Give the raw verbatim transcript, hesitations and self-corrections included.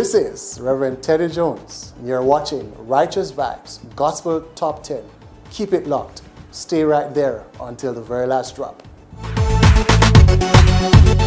This is Reverend Teddy Jones. You're watching Righteous Vibes Gospel Top ten. Keep it locked. Stay right there until the very last drop.